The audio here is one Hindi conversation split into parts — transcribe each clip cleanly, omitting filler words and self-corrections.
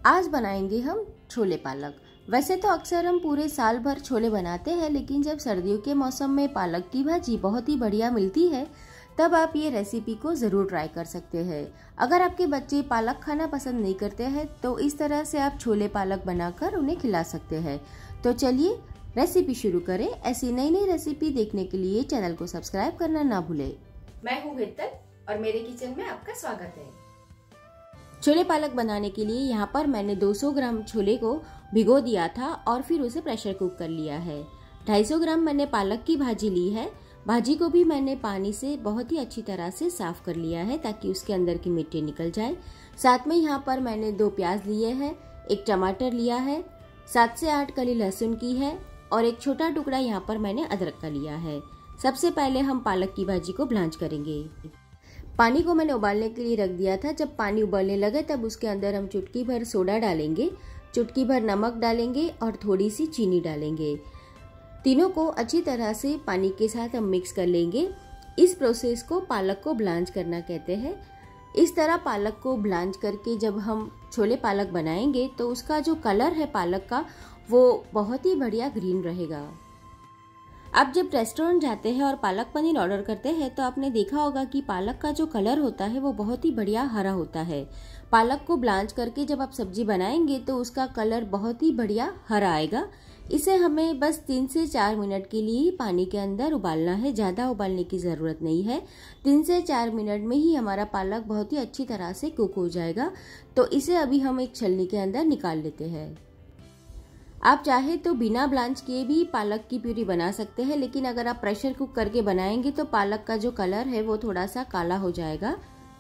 आज बनाएंगे हम छोले पालक। वैसे तो अक्सर हम पूरे साल भर छोले बनाते हैं, लेकिन जब सर्दियों के मौसम में पालक की भाजी बहुत ही बढ़िया मिलती है तब आप ये रेसिपी को ज़रूर ट्राई कर सकते हैं। अगर आपके बच्चे पालक खाना पसंद नहीं करते हैं तो इस तरह से आप छोले पालक बनाकर उन्हें खिला सकते हैं। तो चलिए रेसिपी शुरू करें। ऐसी नई नई रेसिपी देखने के लिए चैनल को सब्सक्राइब करना ना भूलें। मैं हूँ हेतल और मेरे किचन में आपका स्वागत है। छोले पालक बनाने के लिए यहाँ पर मैंने 200 ग्राम छोले को भिगो दिया था और फिर उसे प्रेशर कुक कर लिया है। 250 ग्राम मैंने पालक की भाजी ली है। भाजी को भी मैंने पानी से बहुत ही अच्छी तरह से साफ कर लिया है ताकि उसके अंदर की मिट्टी निकल जाए। साथ में यहाँ पर मैंने 2 प्याज लिए हैं, 1 टमाटर लिया है, 7 से 8 कली लहसुन की है और एक छोटा टुकड़ा यहाँ पर मैंने अदरक का लिया है। सबसे पहले हम पालक की भाजी को ब्लांच करेंगे। पानी को मैंने उबालने के लिए रख दिया था। जब पानी उबलने लगे तब उसके अंदर हम चुटकी भर सोडा डालेंगे, चुटकी भर नमक डालेंगे और थोड़ी सी चीनी डालेंगे। तीनों को अच्छी तरह से पानी के साथ हम मिक्स कर लेंगे। इस प्रोसेस को पालक को ब्लांच करना कहते हैं। इस तरह पालक को ब्लांच करके जब हम छोले पालक बनाएंगे तो उसका जो कलर है पालक का वो बहुत ही बढ़िया ग्रीन रहेगा। आप जब रेस्टोरेंट जाते हैं और पालक पनीर ऑर्डर करते हैं तो आपने देखा होगा कि पालक का जो कलर होता है वो बहुत ही बढ़िया हरा होता है। पालक को ब्लांच करके जब आप सब्जी बनाएंगे तो उसका कलर बहुत ही बढ़िया हरा आएगा। इसे हमें बस 3 से 4 मिनट के लिए पानी के अंदर उबालना है। ज़्यादा उबालने की ज़रूरत नहीं है। 3 से 4 मिनट में ही हमारा पालक बहुत ही अच्छी तरह से कुक हो जाएगा। तो इसे अभी हम एक छलनी के अंदर निकाल लेते हैं। आप चाहे तो बिना ब्लांच किए भी पालक की प्यूरी बना सकते हैं, लेकिन अगर आप प्रेशर कुक करके बनाएंगे तो पालक का जो कलर है वो थोड़ा सा काला हो जाएगा।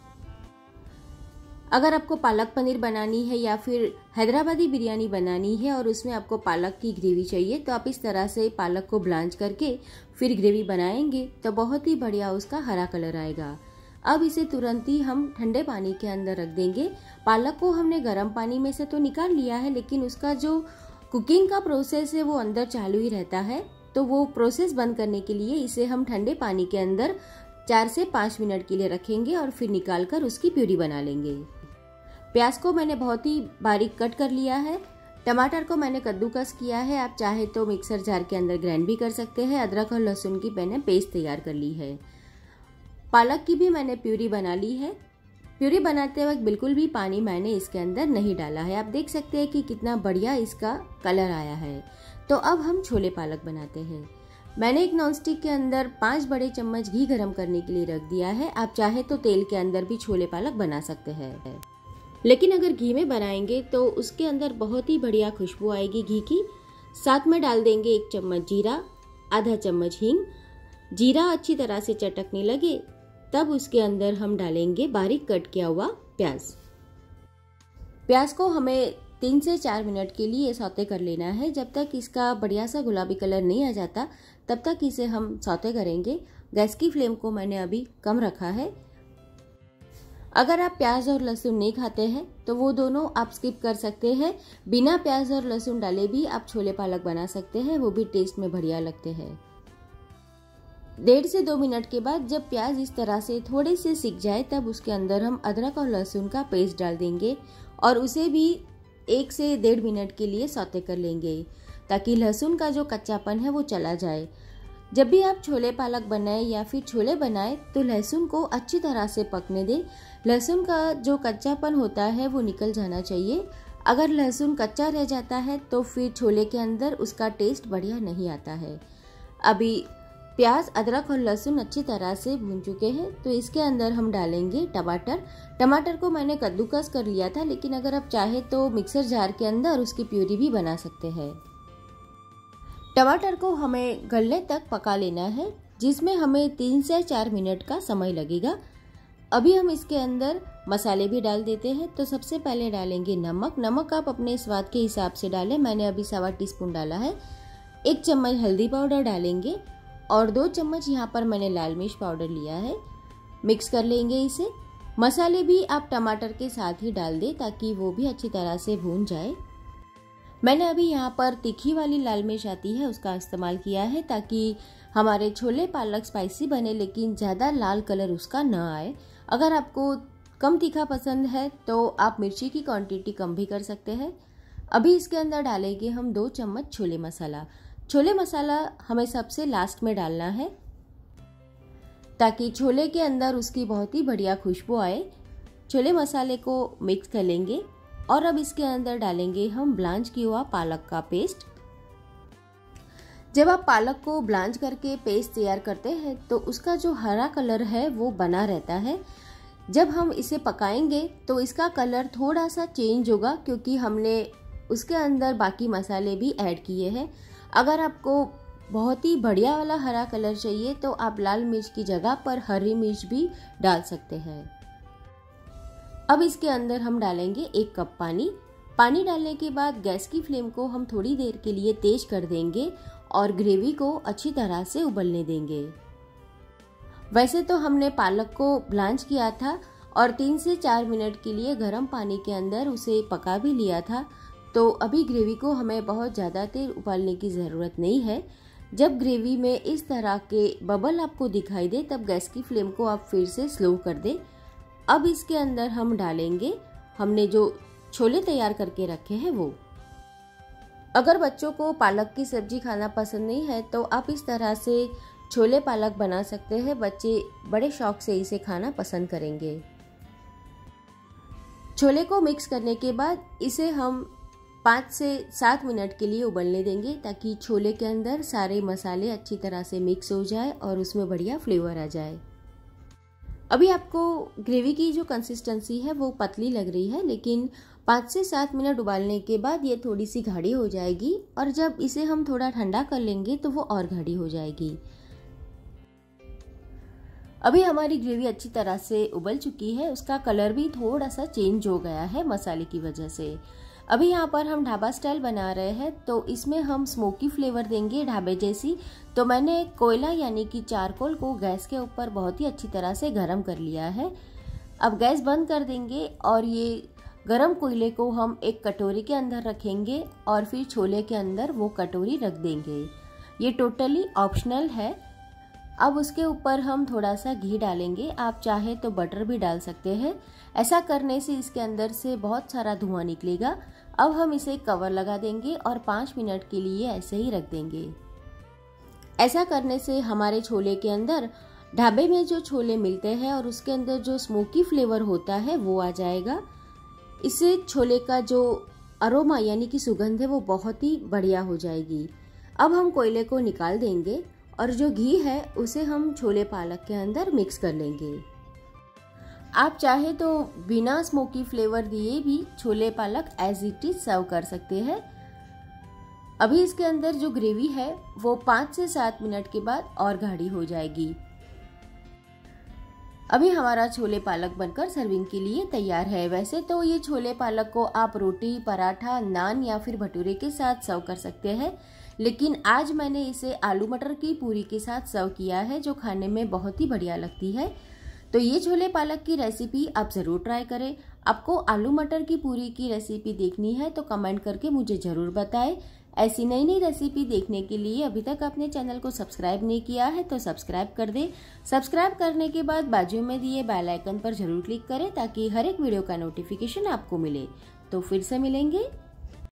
अगर आपको पालक पनीर बनानी है या फिर हैदराबादी बिरयानी बनानी है और उसमें आपको पालक की ग्रेवी चाहिए तो आप इस तरह से पालक को ब्लांच करके फिर ग्रेवी बनाएंगे तो बहुत ही बढ़िया उसका हरा कलर आएगा। अब इसे तुरंत ही हम ठंडे पानी के अंदर रख देंगे। पालक को हमने गर्म पानी में से तो निकाल लिया है, लेकिन उसका जो कुकिंग का प्रोसेस है वो अंदर चालू ही रहता है। तो वो प्रोसेस बंद करने के लिए इसे हम ठंडे पानी के अंदर 4 से 5 मिनट के लिए रखेंगे और फिर निकालकर उसकी प्यूरी बना लेंगे। प्याज को मैंने बहुत ही बारीक कट कर लिया है। टमाटर को मैंने कद्दूकस किया है। आप चाहे तो मिक्सर जार के अंदर ग्राइंड भी कर सकते हैं। अदरक और लहसुन की मैंने पेस्ट तैयार कर ली है। पालक की भी मैंने प्यूरी बना ली है। प्यूरी बनाते वक्त बिल्कुल भी पानी मैंने इसके अंदर नहीं डाला है। आप देख सकते हैं कि कितना बढ़िया इसका कलर आया है। तो अब हम छोले पालक बनाते हैं। मैंने एक नॉनस्टिक के अंदर 5 बड़े चम्मच घी गरम करने के लिए रख दिया है। आप चाहे तो तेल के अंदर भी छोले पालक बना सकते हैं, लेकिन अगर घी में बनाएंगे तो उसके अंदर बहुत ही बढ़िया खुशबू आएगी घी की। साथ में डाल देंगे 1 चम्मच जीरा, आधा चम्मच हींग। जीरा अच्छी तरह से चटकने लगे तब उसके अंदर हम डालेंगे बारीक कट किया हुआ प्याज। प्याज को हमें 3 से 4 मिनट के लिए सौते कर लेना है। जब तक इसका बढ़िया सा गुलाबी कलर नहीं आ जाता तब तक इसे हम सौते करेंगे। गैस की फ्लेम को मैंने अभी कम रखा है। अगर आप प्याज और लहसुन नहीं खाते हैं तो वो दोनों आप स्किप कर सकते हैं। बिना प्याज और लहसुन डाले भी आप छोले पालक बना सकते हैं, वो भी टेस्ट में बढ़िया लगते हैं। 1.5 से 2 मिनट के बाद जब प्याज इस तरह से थोड़े से सिक जाए तब उसके अंदर हम अदरक और लहसुन का पेस्ट डाल देंगे और उसे भी 1 से 1.5 मिनट के लिए सौते कर लेंगे ताकि लहसुन का जो कच्चापन है वो चला जाए। जब भी आप छोले पालक बनाएं या फिर छोले बनाएं तो लहसुन को अच्छी तरह से पकने दें। लहसुन का जो कच्चापन होता है वो निकल जाना चाहिए। अगर लहसुन कच्चा रह जाता है तो फिर छोले के अंदर उसका टेस्ट बढ़िया नहीं आता है। अभी प्याज, अदरक और लहसुन अच्छी तरह से भून चुके हैं तो इसके अंदर हम डालेंगे टमाटर। टमाटर को मैंने कद्दूकस कर लिया था, लेकिन अगर आप चाहे तो मिक्सर जार के अंदर उसकी प्यूरी भी बना सकते हैं। टमाटर को हमें गलने तक पका लेना है, जिसमें हमें 3 से 4 मिनट का समय लगेगा। अभी हम इसके अंदर मसाले भी डाल देते हैं। तो सबसे पहले डालेंगे नमक। नमक आप अपने स्वाद के हिसाब से डालें। मैंने अभी 1.25 टीस्पून डाला है। 1 चम्मच हल्दी पाउडर डालेंगे और 2 चम्मच यहाँ पर मैंने लाल मिर्च पाउडर लिया है। मिक्स कर लेंगे इसे। मसाले भी आप टमाटर के साथ ही डाल दें ताकि वो भी अच्छी तरह से भून जाए। मैंने अभी यहाँ पर तीखी वाली लाल मिर्च आती है उसका इस्तेमाल किया है ताकि हमारे छोले पालक स्पाइसी बने, लेकिन ज़्यादा लाल कलर उसका न आए। अगर आपको कम तीखा पसंद है तो आप मिर्ची की क्वांटिटी कम भी कर सकते हैं। अभी इसके अंदर डालेंगे हम 2 चम्मच छोले मसाला। छोले मसाला हमें सबसे लास्ट में डालना है ताकि छोले के अंदर उसकी बहुत ही बढ़िया खुशबू आए। छोले मसाले को मिक्स कर लेंगे और अब इसके अंदर डालेंगे हम ब्लांच किया हुआ पालक का पेस्ट। जब आप पालक को ब्लांच करके पेस्ट तैयार करते हैं तो उसका जो हरा कलर है वो बना रहता है। जब हम इसे पकाएंगे तो इसका कलर थोड़ा सा चेंज होगा क्योंकि हमने उसके अंदर बाकी मसाले भी ऐड किए हैं। अगर आपको बहुत ही बढ़िया वाला हरा कलर चाहिए तो आप लाल मिर्च की जगह पर हरी मिर्च भी डाल सकते हैं। अब इसके अंदर हम डालेंगे 1 कप पानी। पानी डालने के बाद गैस की फ्लेम को हम थोड़ी देर के लिए तेज कर देंगे और ग्रेवी को अच्छी तरह से उबलने देंगे। वैसे तो हमने पालक को ब्लांच किया था और 3 से 4 मिनट के लिए गर्म पानी के अंदर उसे पका भी लिया था, तो अभी ग्रेवी को हमें बहुत ज़्यादा देर उबालने की ज़रूरत नहीं है। जब ग्रेवी में इस तरह के बबल आपको दिखाई दे तब गैस की फ्लेम को आप फिर से स्लो कर दें। अब इसके अंदर हम डालेंगे हमने जो छोले तैयार करके रखे हैं वो। अगर बच्चों को पालक की सब्जी खाना पसंद नहीं है तो आप इस तरह से छोले पालक बना सकते हैं। बच्चे बड़े शौक से इसे खाना पसंद करेंगे। छोले को मिक्स करने के बाद इसे हम 5 से 7 मिनट के लिए उबलने देंगे ताकि छोले के अंदर सारे मसाले अच्छी तरह से मिक्स हो जाए और उसमें बढ़िया फ्लेवर आ जाए। अभी आपको ग्रेवी की जो कंसिस्टेंसी है वो पतली लग रही है, लेकिन 5 से 7 मिनट उबालने के बाद ये थोड़ी सी गाढ़ी हो जाएगी और जब इसे हम थोड़ा ठंडा कर लेंगे तो वो और गाढ़ी हो जाएगी। अभी हमारी ग्रेवी अच्छी तरह से उबल चुकी है, उसका कलर भी थोड़ा सा चेंज हो गया है मसाले की वजह से। अभी यहाँ पर हम ढाबा स्टाइल बना रहे हैं तो इसमें हम स्मोकी फ्लेवर देंगे ढाबे जैसी। तो मैंने एक कोयला यानी कि चारकोल को गैस के ऊपर बहुत ही अच्छी तरह से गर्म कर लिया है। अब गैस बंद कर देंगे और ये गरम कोयले को हम एक कटोरी के अंदर रखेंगे और फिर छोले के अंदर वो कटोरी रख देंगे। ये टोटली ऑप्शनल है। अब उसके ऊपर हम थोड़ा सा घी डालेंगे, आप चाहे तो बटर भी डाल सकते हैं। ऐसा करने से इसके अंदर से बहुत सारा धुआं निकलेगा। अब हम इसे कवर लगा देंगे और 5 मिनट के लिए ऐसे ही रख देंगे। ऐसा करने से हमारे छोले के अंदर ढाबे में जो छोले मिलते हैं और उसके अंदर जो स्मोकी फ्लेवर होता है वो आ जाएगा। इससे छोले का जो अरोमा यानी कि सुगंध है वो बहुत ही बढ़िया हो जाएगी। अब हम कोयले को निकाल देंगे और जो घी है उसे हम छोले पालक के अंदर मिक्स कर लेंगे। आप चाहे तो बिना स्मोकी फ्लेवर दिए भी छोले पालक एज इट इज सर्व कर सकते हैं। अभी इसके अंदर जो ग्रेवी है वो 5 से 7 मिनट के बाद और गाढ़ी हो जाएगी। अभी हमारा छोले पालक बनकर सर्विंग के लिए तैयार है। वैसे तो ये छोले पालक को आप रोटी, पराठा, नान या फिर भटूरे के साथ सर्व कर सकते हैं, लेकिन आज मैंने इसे आलू मटर की पूरी के साथ सर्व किया है जो खाने में बहुत ही बढ़िया लगती है। तो ये छोले पालक की रेसिपी आप ज़रूर ट्राई करें। आपको आलू मटर की पूरी की रेसिपी देखनी है तो कमेंट करके मुझे ज़रूर बताएं। ऐसी नई नई रेसिपी देखने के लिए अभी तक अपने चैनल को सब्सक्राइब नहीं किया है तो सब्सक्राइब कर दें। सब्सक्राइब करने के बाद बाजू में दिए बेल आइकन पर जरूर क्लिक करें ताकि हर एक वीडियो का नोटिफिकेशन आपको मिले। तो फिर से मिलेंगे।